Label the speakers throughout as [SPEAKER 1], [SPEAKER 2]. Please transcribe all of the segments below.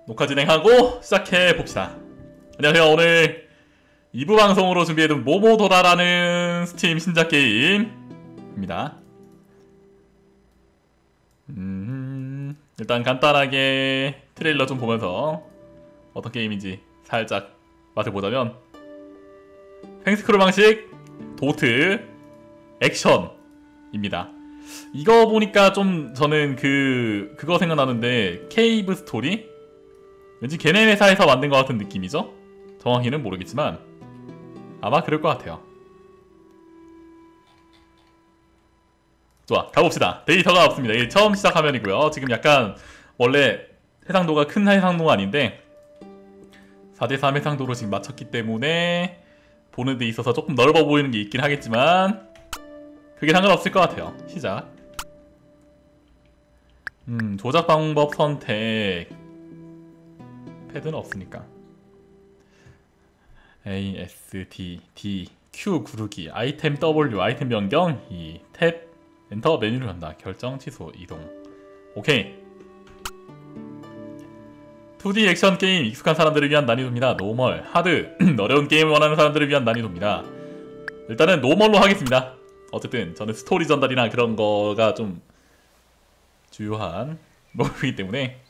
[SPEAKER 1] 녹화 진행하고 시작해봅시다. 안녕하세요. 오늘 2부 방송으로 준비해둔 모모도라라는 스팀 신작 게임입니다. 일단 간단하게 트레일러 좀 보면서 어떤 게임인지 살짝 맛을 보자면, 횡스크롤 방식 도트 액션입니다. 이거 보니까 좀 저는 그거 생각나는데, 케이브 스토리? 왠지 걔네 회사에서 만든 것 같은 느낌이죠? 정확히는 모르겠지만 아마 그럴 것 같아요. 좋아, 가봅시다. 데이터가 없습니다. 이게 처음 시작 화면이고요. 지금 약간 원래 해상도가 큰 해상도가 아닌데 4대3 해상도로 지금 맞췄기 때문에 보는 데 있어서 조금 넓어 보이는 게 있긴 하겠지만 그게 상관없을 것 같아요. 시작. 조작 방법 선택. 패드는 없으니까. A, S, D, D, Q 구르기, 아이템 W, 아이템 변경, E, 탭, 엔터, 메뉴를 간다. 결정, 취소, 이동. 오케이. 2D 액션 게임 익숙한 사람들을 위한 난이도입니다. 노멀, 하드, 어려운 게임을 원하는 사람들을 위한 난이도입니다. 일단은 노멀로 하겠습니다. 어쨌든 저는 스토리 전달이나 그런 거가 좀 주요한 목표이기 때문에.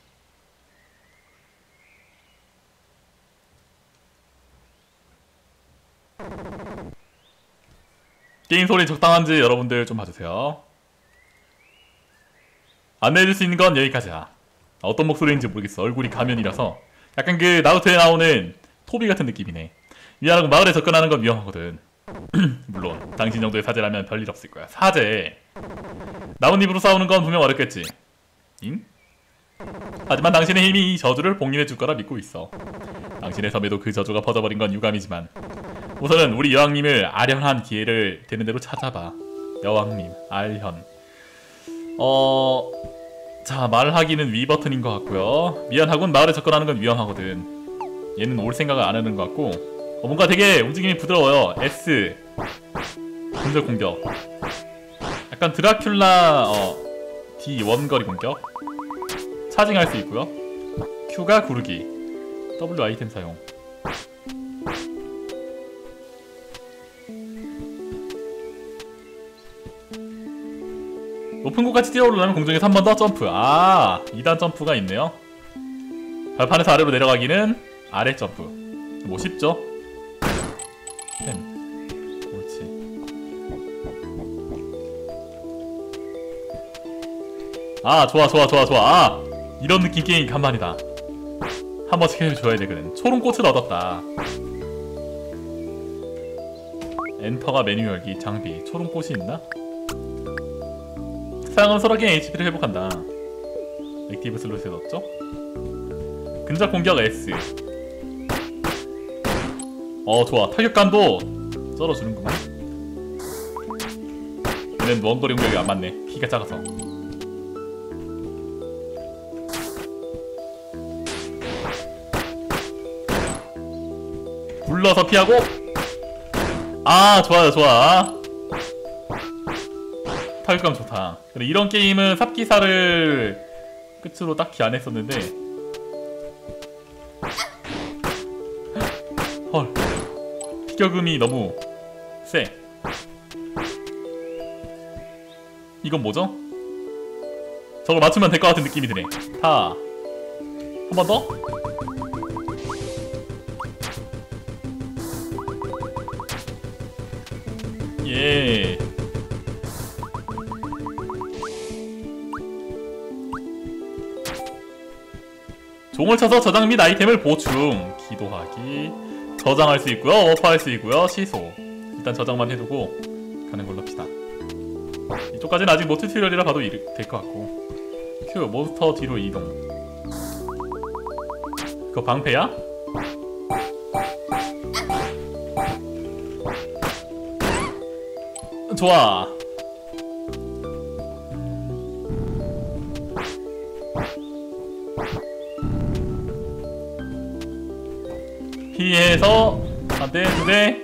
[SPEAKER 1] 게임 소리 적당한지 여러분들 좀 봐주세요. 안내해줄 수 있는 건 여기까지야. 어떤 목소리인지 모르겠어. 얼굴이 가면이라서 약간 그 나루토에 나오는 토비 같은 느낌이네. 미안하고 마을에 접근하는 건 위험하거든. 물론 당신 정도의 사제라면 별일 없을 거야. 사제. 나뭇잎으로 싸우는 건 분명 어렵겠지. 잉? 하지만 당신의 힘이 이 저주를 봉인해줄 거라 믿고 있어. 당신의 섬에도 그 저주가 퍼져버린 건 유감이지만 우선은 우리 여왕님을 아련한 기회를 되는 대로 찾아봐. 여왕님, 알현. 자, 말하기는 위 버튼인 것 같고요. 미안하군, 마을에 접근하는 건 위험하거든. 얘는 올 생각을 안 하는 것 같고, 뭔가 되게 움직임이 부드러워요. S 근접 공격. 약간 드라큘라 D 원거리 공격. 차징할 수 있고요. Q가 구르기, W 아이템 사용. 높은 곳까지 뛰어오르려면 공중에서 한 번 더 점프. 2단 점프가 있네요. 발판에서 아래로 내려가기는 아래 점프. 뭐 쉽죠? 옳지. 좋아. 이런 느낌 게임 간만이다. 한 번씩 해줘야 되거든. 초롱꽃을 얻었다. 엔터가 메뉴 열기, 장비. 초롱꽃이 있나? 사용하면 HP를 회복한다. 액티브 슬롯에 넣었죠? 근접 공격 S. 좋아. 타격감도 썰어주는구만. 얘는 원거리 공격이 안 맞네. 키가 작아서. 굴러서 피하고. 좋아. 타격감 좋다. 근데 이런 게임은 삽기사를 끝으로 딱히 안 했었는데, 헐, 피격음이 너무 세. 이건 뭐죠? 저걸 맞추면 될 것 같은 느낌이 드네. 한 번 더? 예. 종을 쳐서 저장 및 아이템을 보충. 기도하기. 저장할 수 있고요. 워프할 수 있고요. 시소. 일단 저장만 해두고 가는 걸로 합시다. 이쪽까지는 아직 뭐 튜토리얼이라 봐도 될 것 같고. Q. 몬스터 뒤로 이동. 그거 방패야? 좋아. 피해서 한 대, 두 대.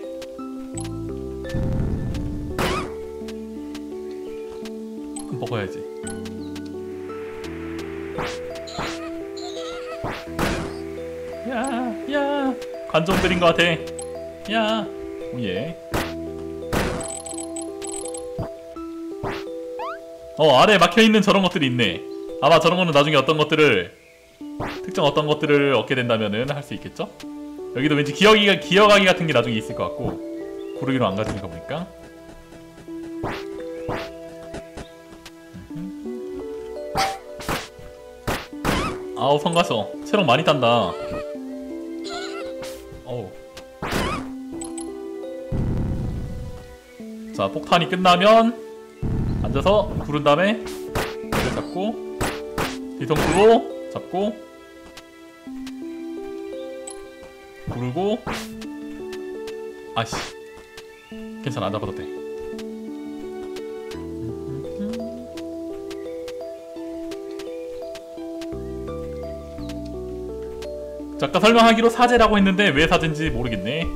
[SPEAKER 1] 먹어야지. 야 관종들인 것 같아. 야 오예. 아래에 막혀있는 저런 것들이 있네. 아마 저런 거는 나중에 특정 어떤 것들을 얻게 된다면은 할 수 있겠죠? 여기도 왠지 기어가기 같은 게 나중에 있을 것 같고, 구르기로 안 가지는 거 보니까. 아우, 성가서 체력 많이 딴다. 어우. 자, 폭탄이 끝나면 앉아서 구른 다음에 이를 잡고 뒤통수로 잡고 구르고. 아씨, 괜찮아, 안 잡아도 돼. 자, 아까 설명하기로 사제라고 했는데 왜 사제인지 모르겠네.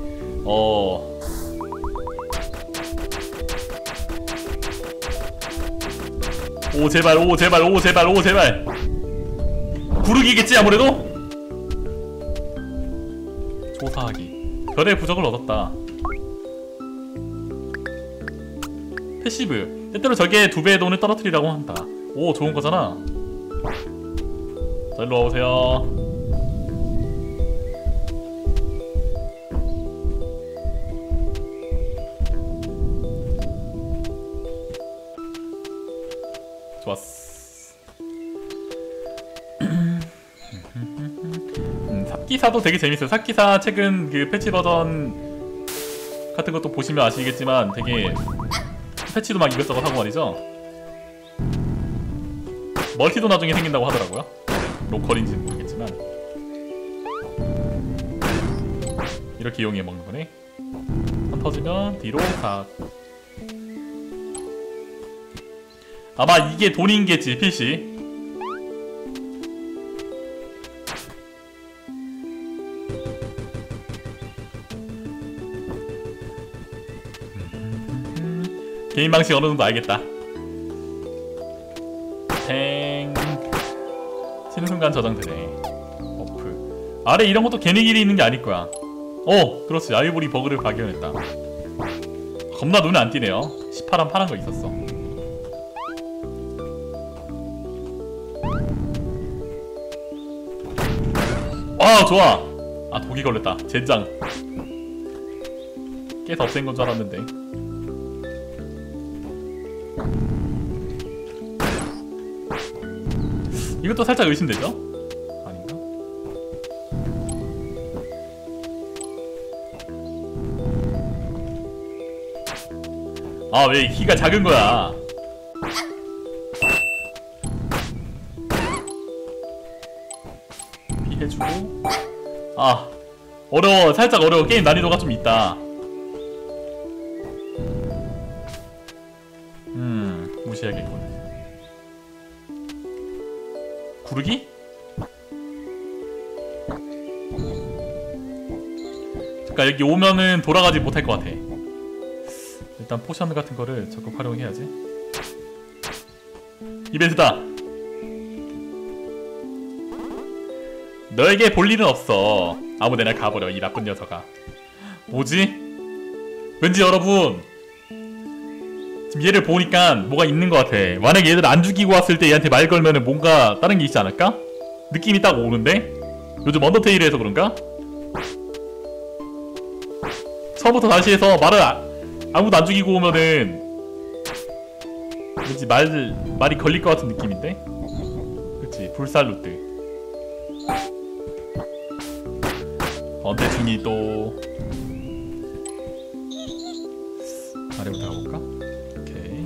[SPEAKER 1] 오 제발, 오 제발, 오 제발, 오 제발. 구르기겠지 아무래도? 조사하기. 별의 부적을 얻었다. 패시브. 때때로 적의 2배의 돈을 떨어뜨리라고 한다. 오, 좋은 거잖아. 자, 일로 와보세요. 좋았어. 삽기사도 되게 재밌어요. 삽기사 최근 그 패치 버전 같은 것도 보시면 아시겠지만 되게 패치도 막 이것저것 하고 말이죠. 멀티도 나중에 생긴다고 하더라고요. 로컬인지는 모르겠지만 이렇게 이용해 먹는 거네. 한 터지면 뒤로 싹. 아마 이게 돈인겠지, PC. 게임 방식 어느 정도 알겠다. 탱. 치는 순간 저장되네. 버프. 아래 이런 것도 걔네끼리 있는 게 아닐 거야. 그렇지. 아이보리 버그를 발견했다. 겁나 눈에 안 띄네요. 18한 파란 거 있었어. 좋아. 아, 독이 걸렸다. 젠장. 꽤 더 센 건 줄 알았는데. 이것도 살짝 의심되죠? 아닌가? 아, 왜 키가 작은 거야? 피해주고. 아, 어려워. 살짝 어려워. 게임 난이도가 좀 있다. 무시해야겠군. 구르기? 잠깐, 여기 오면은 돌아가지 못할 것 같아. 일단 포션 같은 거를 적극 활용해야지. 이벤트다. 너에게 볼 일은 없어. 아무데나 가버려, 이 나쁜 녀석아. 뭐지? 왠지 여러분 지금 얘를 보니까 뭐가 있는 것 같아. 만약에 얘들 안 죽이고 왔을 때 얘한테 말 걸면은 뭔가 다른 게 있지 않을까? 느낌이 딱 오는데? 요즘 언더테일을 해서 그런가? 처음부터 다시 해서 말을 아무도 안 죽이고 오면은 왠지 말이 걸릴 것 같은 느낌인데? 그치, 불살루트. 언제 중이 또 아래부터 가볼까? 오케이.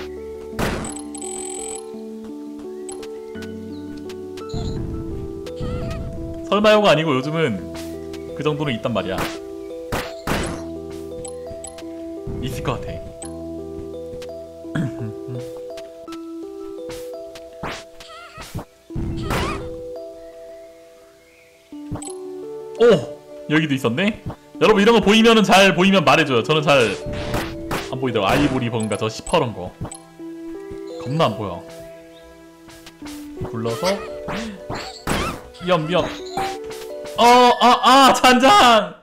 [SPEAKER 1] 설마요가 아니고 요즘은 그 정도는 있단 말이야. 있을 것 같아. 오! 여기도 있었네? 여러분 이런 거 보이면은 잘 보이면 말해줘요. 저는 잘 안 보이더라고. 아이보리 버그인가 저 시퍼런 거. 겁나 안 보여. 굴러서 위험. 잔장!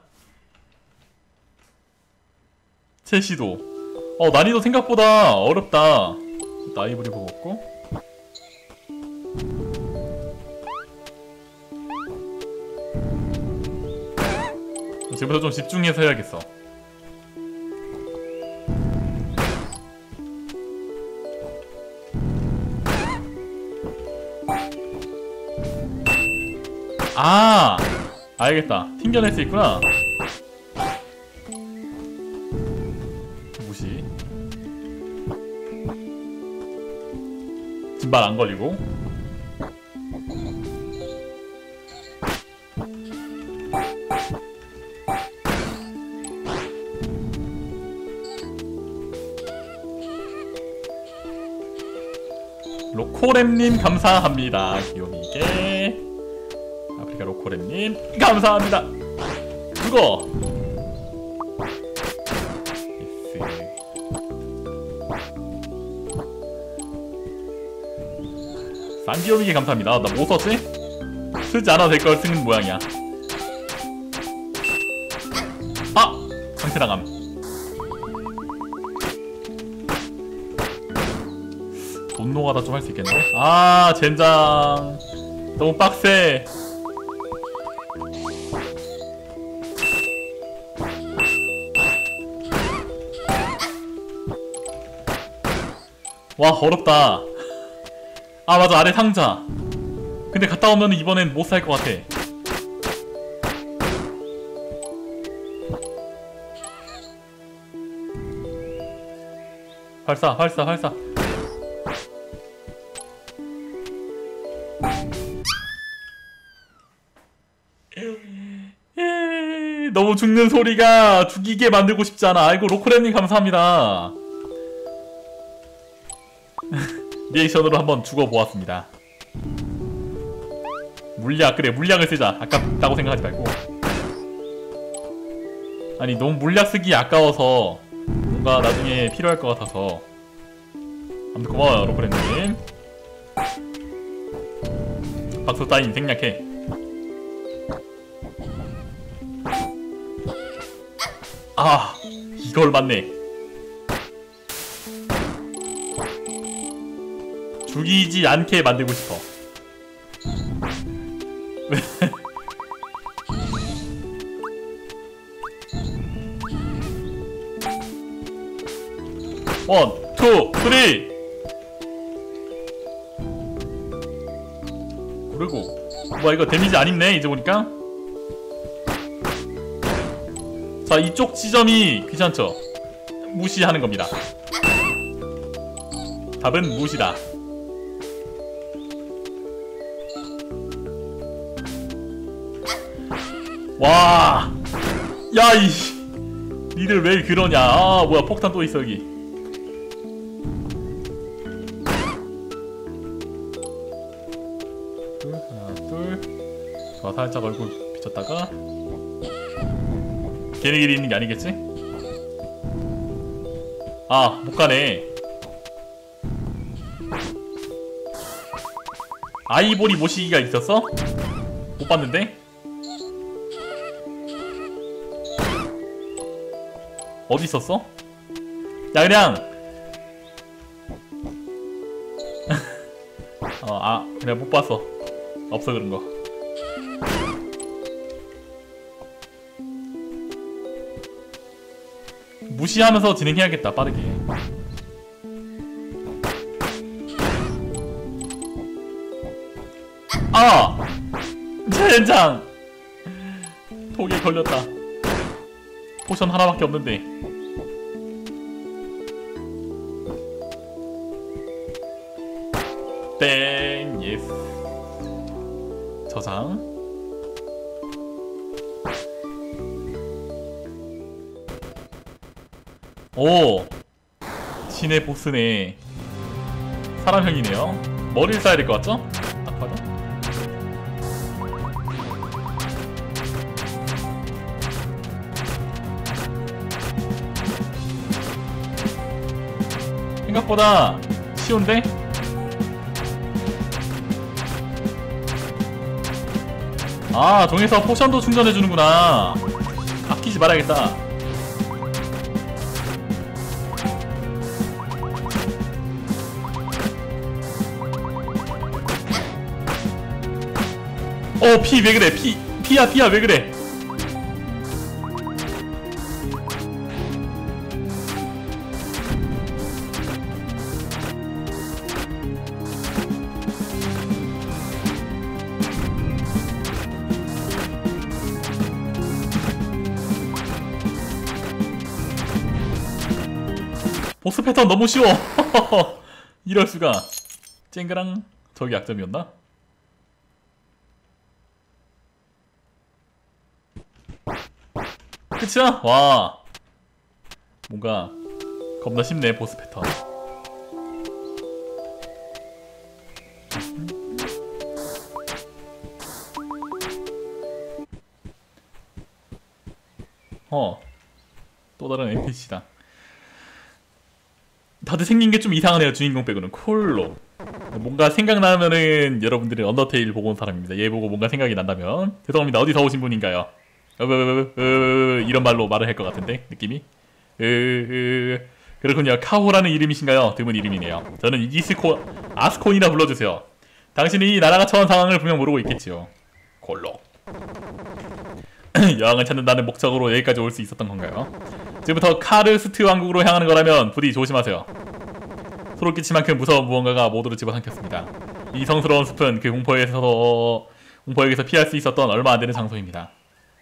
[SPEAKER 1] 제시도. 난이도 생각보다 어렵다. 나이브리 보고 없고. 지금부터 좀 집중해서 해야겠어. 알겠다. 튕겨낼 수 있구나. 무시. 진발 안 걸리고. 로코렘님 감사합니다. 귀요미게. 아프리카 로코렘님 감사합니다. 죽어. 산디오미게 감사합니다. 나 뭐 썼지? 쓰지 않아도 될 걸 쓰는 모양이야. 상태나감. 분노가다 좀 할 수 있겠는데? 젠장. 너무 빡세. 와, 어렵다. 맞아, 아래 상자. 근데 갔다 오면 이번엔 못 살 것 같아. 발사. 너무 죽는 소리가 죽이게 만들고 싶지 않아. 아이고, 로코렘님 감사합니다. 리액션으로 한번 죽어보았습니다. 물약, 그래, 물약을 쓰자. 아깝다고 생각하지 말고. 아니, 너무 물약 쓰기 아까워서 뭔가 나중에 필요할 것 같아서. 아무튼 고마워요, 로코렘님. 박수 따인 생략해. 이걸 맞네. 죽이지 않게 만들고 싶어. 원, 투, 쓰리. 그리고 뭐야, 이거 데미지 안 입네 이제 보니까. 자, 이쪽 지점이 귀찮죠? 무시하는 겁니다. 답은 무시다. 와, 야, 니들 왜 그러냐. 뭐야, 폭탄 또 있어 여기. 하나, 둘. 좋아, 살짝 얼굴 비쳤다가. 걔네끼리 있는 게 아니겠지? 못 가네. 아이보리 모시기가 있었어? 못 봤는데? 어디 있었어? 야, 그냥 그냥 못 봤어. 없어 그런 거. 무시하면서 진행해야겠다, 빠르게. 젠장! 독에 걸렸다. 포션 하나밖에 없는데. 땡, 예스. 저장. 오, 신의 보스네. 사람형이네요. 머리를 써야 될 것 같죠? 딱 봐도. 생각보다 쉬운데? 아, 종에서 포션도 충전해주는구나. 아끼지 말아야겠다. 피 왜 그래? 피야 왜 그래? 보스 패턴 너무 쉬워. 이럴수가. 쨍그랑. 저기 약점이었나? 끝이야? 와, 뭔가 겁나 쉽네. 보스 패턴. 또 다른 NPC다. 다들 생긴 게 좀 이상하네요. 주인공 빼고는. 콜로. 뭔가 생각나면은 여러분들은 언더테일 보고 온 사람입니다. 얘 보고 뭔가 생각이 난다면 죄송합니다. 어디서 오신 분인가요? 이런 말로 말을 할 것 같은데 느낌이. 그렇군요. 카호라는 이름이신가요? 드문 이름이네요. 저는 아스콘이라 불러주세요. 당신이 이 나라가 처한 상황을 분명 모르고 있겠지요. 콜로. 여왕을 찾는다는 목적으로 여기까지 올 수 있었던 건가요? 지금부터 카르스트 왕국으로 향하는 거라면 부디 조심하세요. 소름 끼칠 만큼 무서운 무언가가 모두를 집어삼켰습니다. 이 성스러운 숲은 그 공포에게서 피할 수 있었던 얼마 안 되는 장소입니다.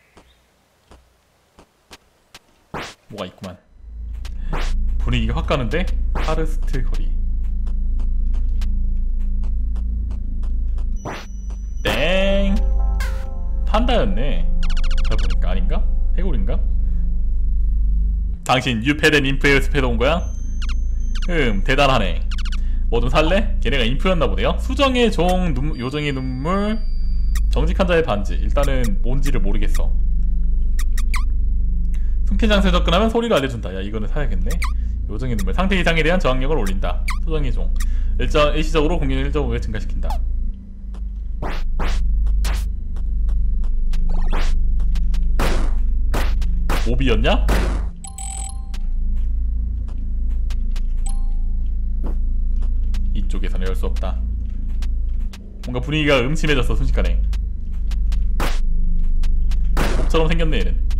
[SPEAKER 1] 뭐가 있구만. 분위기가 확 가는데? 카르스트 거리. 땡! 판다였네. 잘 보니까. 아닌가? 해골인가? 당신 유패된 인프의 숲에 온 거야? 대단하네. 뭐 좀 살래? 걔네가 인프였나 보네요. 수정의 종, 요정의 눈물, 정직한 자의 반지. 일단은 뭔지를 모르겠어. 숨긴 장소에 접근하면 소리를 알려준다. 야, 이거는 사야겠네. 요정의 눈물. 상태 이상에 대한 저항력을 올린다. 수정의 종. 일시적으로 공격을 1.5배 증가시킨다. 몹이었냐? 이쪽에서는 열 수 없다. 뭔가 분위기가 음침해졌어. 순식간에. 몹처럼 생겼네 얘는.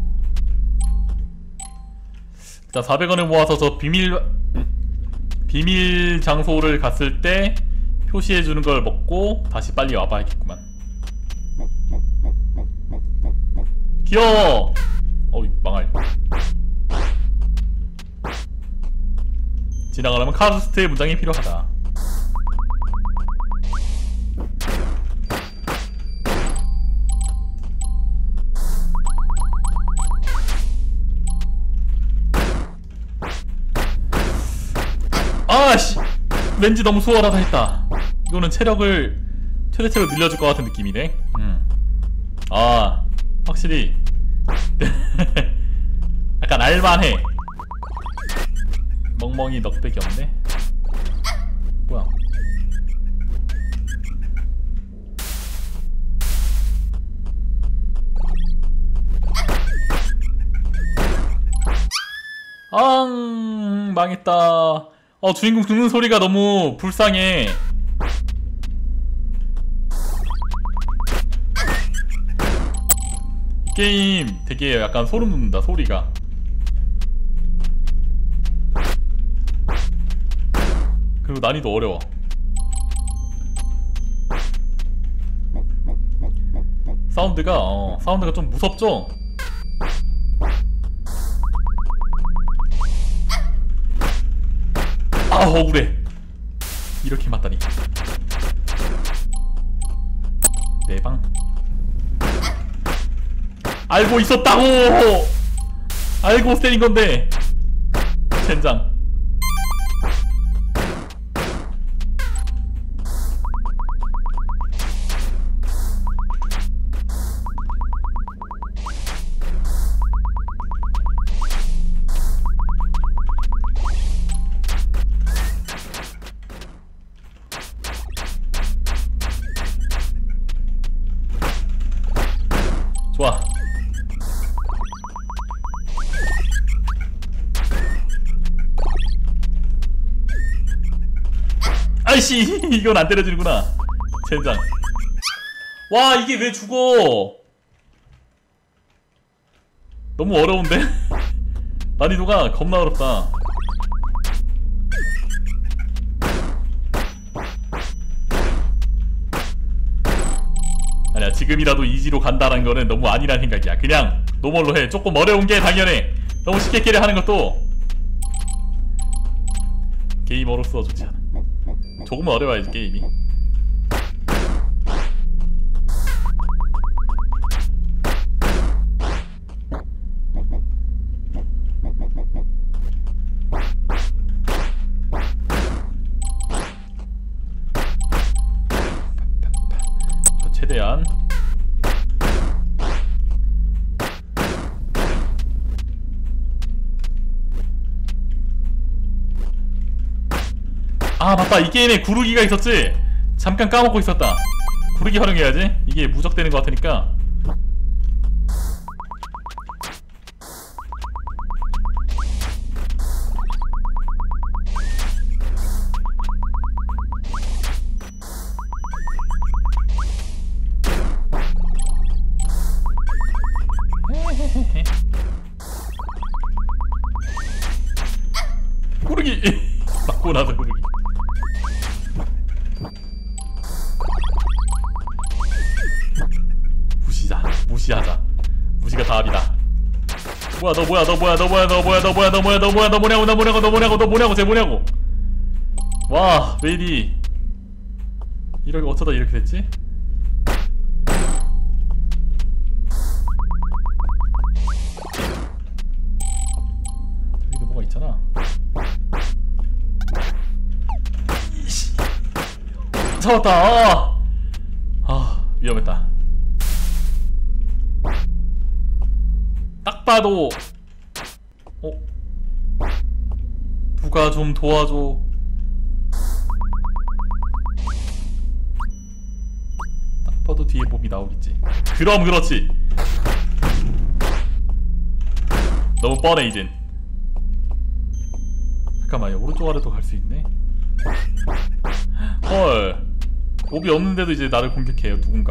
[SPEAKER 1] 자, 400원을 모아서 저 비밀 장소를 갔을 때 표시해주는 걸 먹고 다시 빨리 와봐야겠구만. 귀여워! 어이, 망할. 지나가려면 카르스트의 문장이 필요하다. 아씨! 왠지 너무 수월하다 했다. 이거는 최대체로 늘려줄 것 같은 느낌이네. 아, 확실히 약간 알만해. 멍멍이 넉백이 없네. 뭐야? 앙, 망했다. 주인공 죽는 소리가 너무 불쌍해. 이 게임 되게 약간 소름 돋는다, 소리가. 그리고 난이도 어려워. 사운드가 좀 무섭죠? 아, 억울해. 이렇게 맞다니. 내방 알고 있었다고! 알고 때린 건데. 젠장. 아이씨 이건 안 때려지는구나. 젠장. 와 이게 왜 죽어? 너무 어려운데? 난이도가 겁나 어렵다. 아니야 지금이라도 이지로 간다는 거는 너무 아니란 생각이야. 그냥 노멀로 해. 조금 어려운 게 당연해. 너무 쉽게 캐리하는 것도 게이머로서 좋지 않아. 조금은 어려워야지 게임이. 최대한 아 맞다 이 게임에 구르기가 있었지? 잠깐 까먹고 있었다. 구르기 활용해야지. 이게 무적되는 것 같으니까. 구르기 맞고 나서 구르기. 무시하자. 무시가 답이다. 뭐야 너 뭐야 너 뭐야 너 뭐야 너 뭐야 너 뭐야 너 뭐야 너 뭐야 너 뭐냐고 너 뭐냐고 너 뭐냐고 너 뭐냐고 쟤 뭐냐고. 와 메이디 이렇게 어쩌다 이렇게 됐지? 저기도 뭐가 있잖아. 잡았다. 위험했다. 딱 봐도 누가 좀 도와줘. 딱 봐도 뒤에 몹이 나오겠지. 그럼 그렇지. 너무 뻔해 이젠. 잠깐만요. 오른쪽 아래도 갈 수 있네. 헐 몹이 없는데도 이제 나를 공격해요 누군가.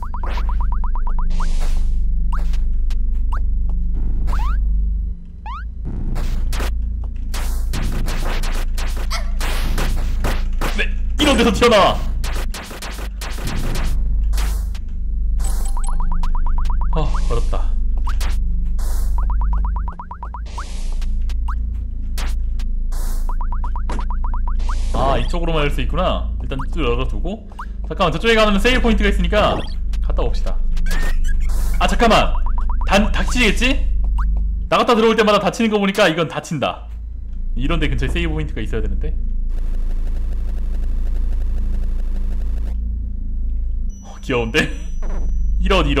[SPEAKER 1] 이런 데서 튀어나와. 어렵다. 이쪽으로만 할 수 있구나. 일단 이쪽을 열어두고. 잠깐만 저쪽에 가면 세일 포인트가 있으니까 갔다 옵시다. 잠깐만 닥치겠지? 나갔다 들어올 때마다 다치는 거 보니까 이건 다친다. 이런데 근처에 세이브 포인트가 있어야 되는데. 귀여운데? 이런인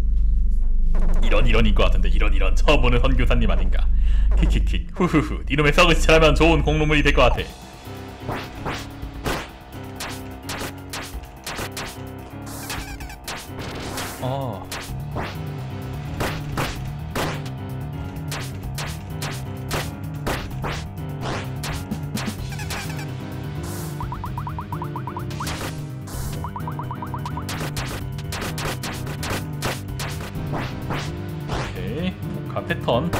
[SPEAKER 1] 것 같은데. 이런 처음 보는 선교사님 아닌가. 킥킥킥 후후후. 이놈의 썩은 시체라면 좋은 공로물이 될 것 같아. 오케이 복합 패턴.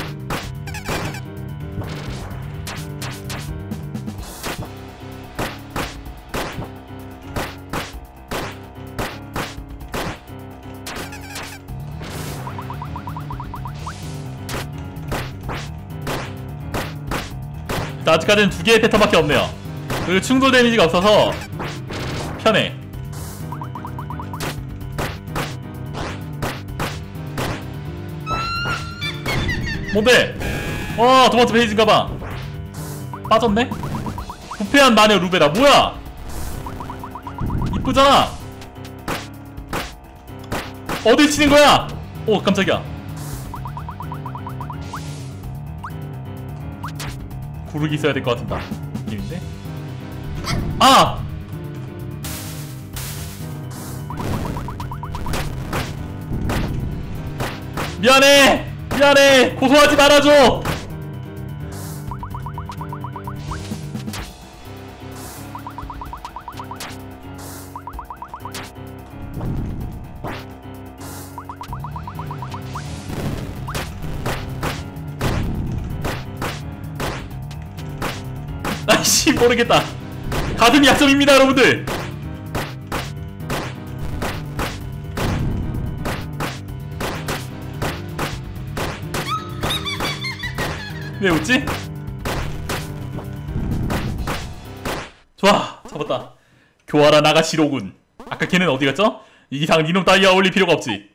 [SPEAKER 1] 아직까지는 2개의 패턴밖에 없네요. 그리고 충돌 데미지가 없어서 편해. 뭔데? 두 번째 페이지인가봐. 빠졌네? 부패한 마녀 루베라. 뭐야? 이쁘잖아. 어딜 치는 거야? 깜짝이야. 구르기 있어야 될 것 같은다. 느낌인데? 미안해! 고소하지 말아줘! 씨 모르겠다. 가슴이 약점입니다 여러분들. 왜 웃지? 좋아 잡았다. 교화라 나가시로군. 아까 걔는 어디 갔죠? 이 이상 니놈 따위와 어울릴 필요가 없지.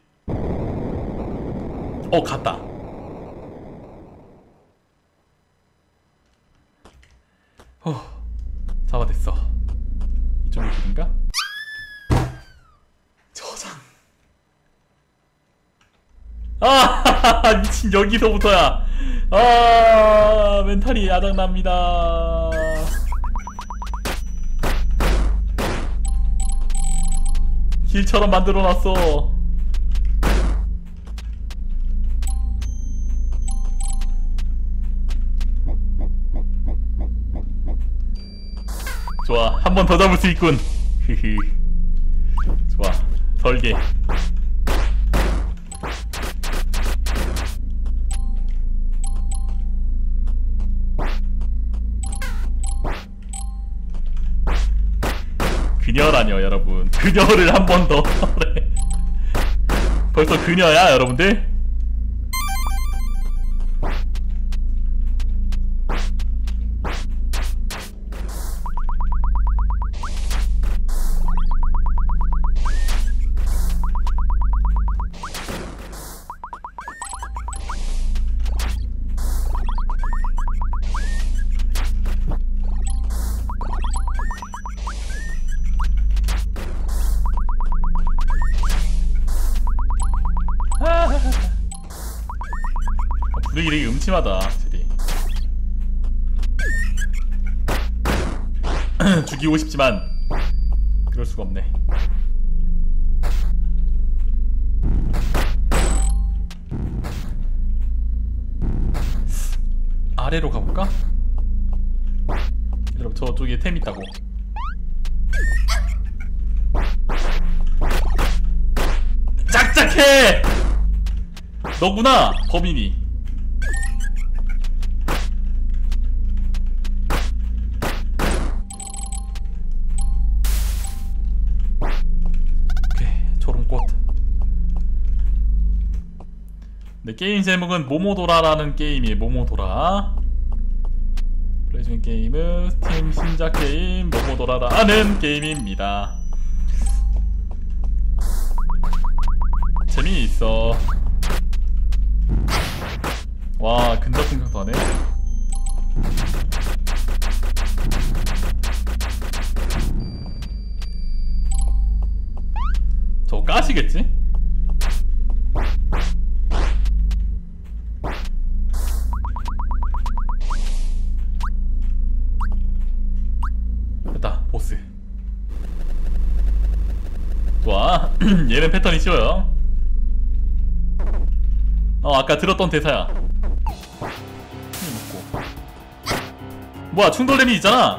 [SPEAKER 1] 갔다. 잡아냈어. 이쪽이 길인가? 저장. 아 미친 여기서부터야. 아 멘탈이 야장납니다. 길처럼 만들어놨어. 좋아 한 번 더 잡을 수 있군. 흐흐. 좋아 설계. 그녀라뇨 여러분. 그녀를 한 번 더. 벌써 그녀야 여러분들. 분위기 되게 음침하다 확실히. 죽이고 싶지만 그럴 수가 없네. 아래로 가볼까? 여러분 저쪽에 템 있다고. 짝짝해! 너구나 범인이. 네, 게임 제목은 모모도라라는 게임이에요. 모모도라. 플레이 중인 게임은 스팀 신작 게임 모모도라라는 게임입니다. 재미있어. 와 근접 생성도 하네. 저거 까시겠지? 됐다 보스. 좋아. 얘는 패턴이 쉬워요. 아까 들었던 대사야. 먹고. 뭐야 충돌 데미지 있잖아.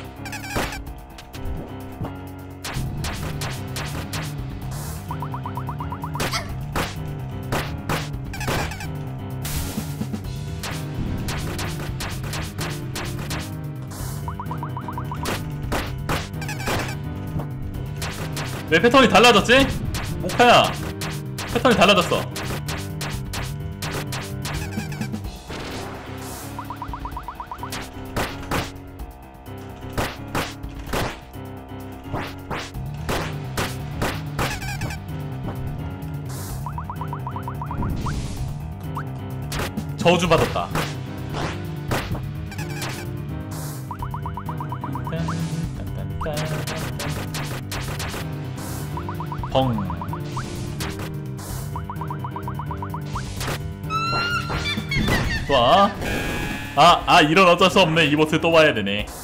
[SPEAKER 1] 왜 패턴이 달라졌지? 모카야 패턴이 달라졌어. 저주 받았다. 벙. 좋아. 이런 어쩔 수 없네. 이 보스 또 봐야 되네.